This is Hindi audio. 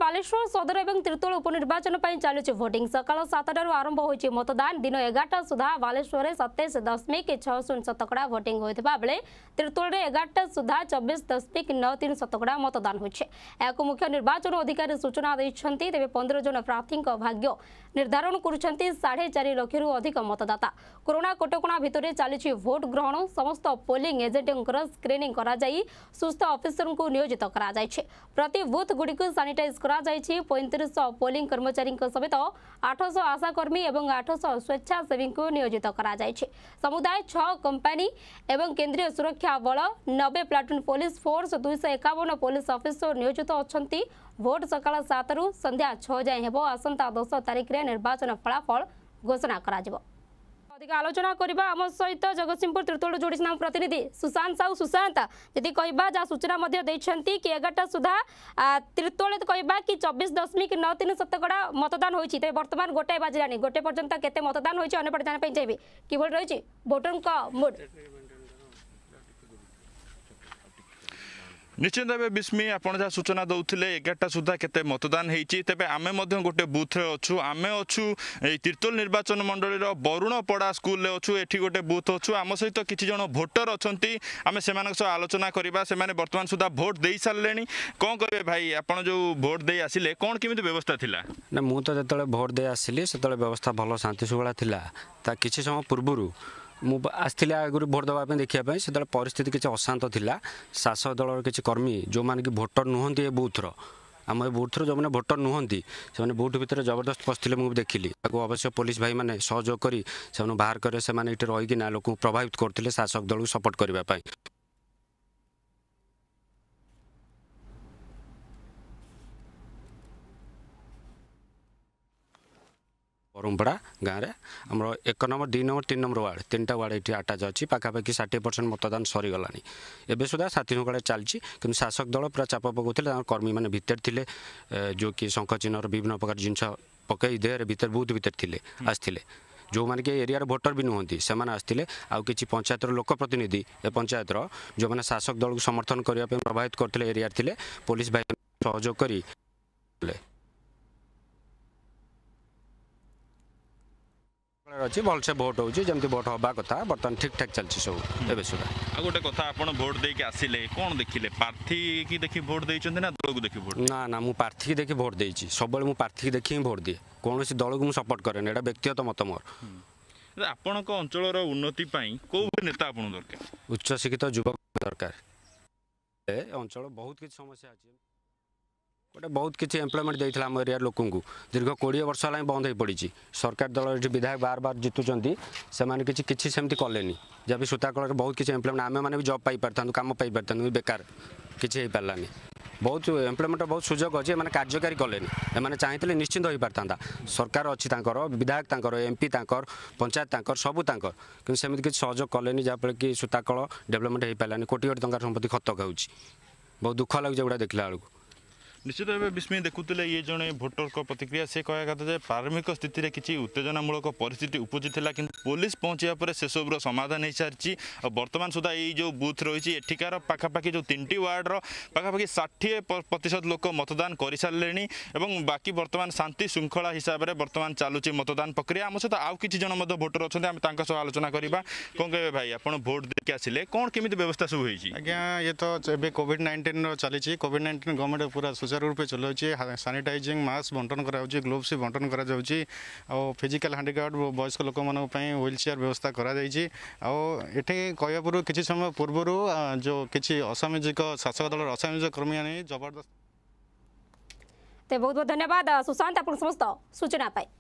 बालेश्वर सदर और त्रितोल उपनिर्वाचन चलुची भोटिंग सकाल 7टार आरंभ होती मतदान दिन 11टा सुधा बालेश्वर 27.60 भोटिंग होता बेले त्रितोल 11टा सुधा 24.93 शतकड़ा मतदान हो मुख्य निर्वाचन अधिकारी सूचना देते तेज 15 जन प्रार्थी भाग्य निर्धारण कर 4.5 लाख अधिक मतदाता कोरोना कटकणा भितर चली भोट ग्रहण समस्त पोलिंग एजेंट स्क्रीनिंग सुस्थ ऑफिसर को नियोजित प्रति बूथ गुड़ी सानिटाइज करा 3500 पोलिंग कर्मचारी समेत 800 आशाकर्मी और 800 स्वेच्छासेवी को नियोजित करा समुदाय 6 कंपनी एवं केंद्रीय सुरक्षा बल 90 platoon police force 251 police officer नियोजित अच्छा भोट सकाल 7 रु संध्या 6 जाए हेबो आसंता 10 तारिख रे निर्वाचन फलाफल घोषणा करा जिवो। अधिक आलोचना करबा आम सहित जगतसिंहपुर त्रितोल जोड़ी प्रतिनिधि सुशांत साहू सुशांत यदि कहबा जा सूचना मध्य देछंती कि 11टा सुधा त्रितोल कहबा कि 24.93 शतकड़ा मतदान होईछि ते वर्तमान गोटे बाजिलानी गोटे पर्यंत केते मतदान होईछि अन्य पट जाने पई चाहिबे कि बोल रहिछि वोटर का मूड निश्चित भाव विस्मी आप जहाँ सूचना दौले 11टा सुधा केते मतदान होती तेज आम गोटे बुथ अच्छु आम अच्छु त्रितोल निर्वाचन मंडल बरुणपड़ा स्कूल अच्छु एठी गोटे बुथ अच्छु आम सहित किसी जन भोटर अच्छा आम से आलोचना करवा से बर्तमान सुधा भोट दे सारे कौन कहे भाई आपड़ जो भोट दे आसिले कौन केमी व्यवस्था थिला ना मु तो जो भोट दे आसिली से व्यवस्था भल शांति शुगला था किसी समय पूर्व मुझे आगुरी भोट देवाई देखा से परिस्थिति किसी अशांत थिला शासक दल किसी कर्मी जो मैंने कि भोटर नुहति ए बूथर आम ए बूथर जो मैंने भोटर नुहति से बूथ भितर जबरदस्त पशि मुझे देखिली अवश्य पुलिस भाई मैंने सहयोग कर बाहर कर रहीकिना लोक प्रभावित करते शासक दल को सपोर्ट करने बरुणपड़ा गाँव में आम 1 नंबर 2 नंबर 3 नंबर वार्ड 3टा वार्ड ये अटाच अच्छी पाखापाखि 60% मतदान सरीगला एवं सुधा 7 शुक्ला चलती कि शासक दल पूरा चाप पकाउते कर्मी मैंने भितर थे जो कि शंख चिन्ह विभिन्न प्रकार जिनस पकई देहरे भितर बूथ भितर थे आसते जो मैंने कि एरिया भोटर भी नुहति से आसते आउ कि पंचायत लोक प्रतिनिधि ए पंचायत जो मैंने शासक दल को समर्थन करने प्रभावित करते एरिया थे पुलिस भाई सहयोग कर अच्छी भलसे भोट होची जमती भोट हवा कथा बर्तमान ठीक ठाक चलती सब एबे सुधा आ गोटे कथा आपण भोट देके आसिले कोन देखिले प्रार्थी की देखि भोट देइचंते ना दल को देखि भोट ना ना मु प्रार्थी की देखि भोट देइची सबले मु प्रार्थी की देखि भोट दिए कोनोसी दल को मु सपोर्ट करे एटा व्यक्तिगत मत मोर आपण को अंचल रो उन्नति पई को नेता आपण दरकार उच्च शिक्षित युवक दरकार ए अंचल बहुत किछ समस्या अछि गोटे बहुत किसी एम्प्लॉयमेंट देता आम एरिया लोक दीर्घ 20 वर्ष है बंद हो पड़ी सरकार दल ये विधायक बार बार जितुंट से किसी सेमती कले जब भी सूताकल बहुत किसी एम्प्लॉयमेंट आम मैंने भी जॉब पाई पार कम पाई पार बेकार किसी हो पारानी बहुत एम्प्लॉयमेंट बहुत सुजोग अच्छे मैंने कार्यकारी कले मैंने चाहिए निश्चिंत हो पारता सरकार अच्छी विधायक एमपी पंचायत सब कि सेमती किसी सहयोग कले जहाँफल कि सूताकल डेवलपमेंट हो पारानी कोटी कोटी टंकार संपत्ति खतक हो बहुत दुख लगे गुड़ा देखला बेलू निश्चित भाव विस्मय देखुले ये जड़े भोटर को प्रतिक्रिया से कह कथा प्रारंभिक स्थित में किसी उत्तेजनामूलक परिस्थिति उपजी कि पुलिस पहुँचा पर से सब समाधान हो सारी और बर्तमान सुधा ये जो बूथ रही एठिकार पाखापाखि जो 3टी वार्डर पाखापाखि 60% लोक मतदान कर सारे और बाकी बर्तमान शांति श्रृंखला हिसाब से बर्तमान चलुची मतदान प्रक्रिया आम सहित आउ कि जन भोटर अच्छा आम आलोचना करवा कौन कहे भाई आप भोट देके आसिले कौन केमी व्यवस्था सब होगी आज्ञा ये तो कोविड-19 चली कोविड-19 गवर्नमेंट पूरा सुचारू रूप चलाऊँ सानिटाइजिंग मास्क बंटन कराऊँ ग्लोव्स बंटन करा फिजिकल हैंडिक्राफ्ट वयस्क लोक व्हील चेयर व्यवस्था कराई कहवा पूर्व किसी समय पूर्व जो किसी असामाजिक शासक दल असामाजिक कर्मी जबरदस्त बहुत बहुत धन्यवाद सुशांत आप समस्त सूचना पाई।